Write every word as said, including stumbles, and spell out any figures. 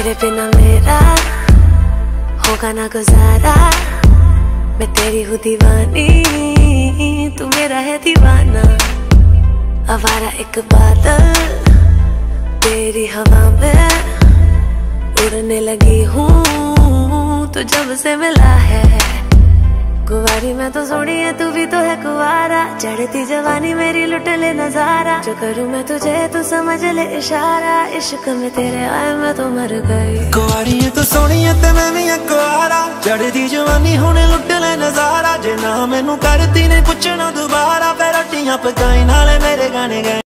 तेरे बिना मेरा होगा ना गुजारा। मैं तेरी हूँ दीवानी, तू मेरा है दीवाना। आवारा एक बादल तेरी हवा में उड़ने लगी हूँ, तो जब से मिला है। कुंवारी मैं तो सोनी है, तू भी तो है कुंवारा। चढ़ती जवानी मेरी लुट ले नजारा। जो करूँ मैं तुझे तू समझ ले इशारा। इश्क में तेरे आए मैं तो मर गई। कुंवारी है तो सोनी है ते मैं भी कुंवारा। चढ़ती जवानी हुणे लुट ले नजारा। जे ना मैनू करती ने पुछना दोबारा, फिर रोटियां पकाई नाले मेरे गाने गाए।